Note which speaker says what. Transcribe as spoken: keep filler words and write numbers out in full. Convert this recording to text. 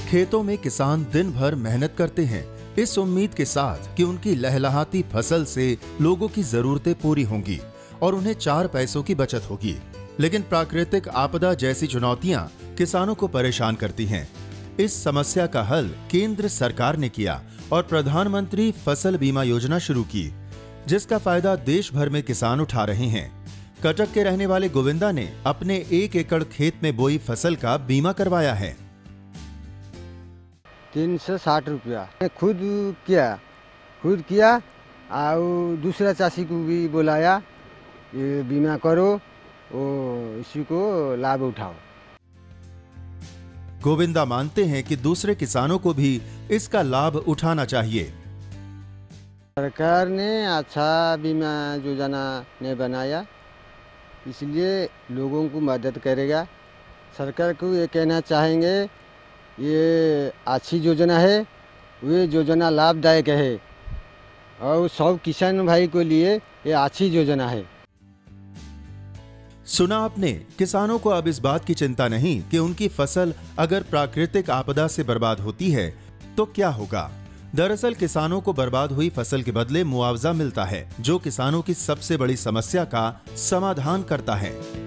Speaker 1: खेतों में किसान दिन भर मेहनत करते हैं, इस उम्मीद के साथ कि उनकी लहलहाती फसल से लोगों की जरूरतें पूरी होंगी और उन्हें चार पैसों की बचत होगी। लेकिन प्राकृतिक आपदा जैसी चुनौतियां किसानों को परेशान करती हैं। इस समस्या का हल केंद्र सरकार ने किया और प्रधानमंत्री फसल बीमा योजना शुरू की, जिसका फायदा देश भर में किसान उठा रहे हैं। कटक के रहने वाले गोविंदा ने अपने एक एकड़ खेत में बोई फसल का बीमा करवाया है।
Speaker 2: तीन सौ साठ रुपया खुद किया खुद किया और दूसरा चाषी को भी बुलाया, ये बीमा करो, वो इसी को लाभ उठाओ।
Speaker 1: गोविंदा मानते हैं कि दूसरे किसानों को भी इसका लाभ उठाना चाहिए।
Speaker 2: सरकार ने अच्छा बीमा योजना ने बनाया, इसलिए लोगों को मदद करेगा। सरकार को ये कहना चाहेंगे, ये अच्छी योजना है, ये योजना लाभदायक है और सब किसान भाई को लिए ये अच्छी योजना है।
Speaker 1: सुना आपने, किसानों को अब इस बात की चिंता नहीं कि उनकी फसल अगर प्राकृतिक आपदा से बर्बाद होती है तो क्या होगा। दरअसल किसानों को बर्बाद हुई फसल के बदले मुआवजा मिलता है, जो किसानों की सबसे बड़ी समस्या का समाधान करता है।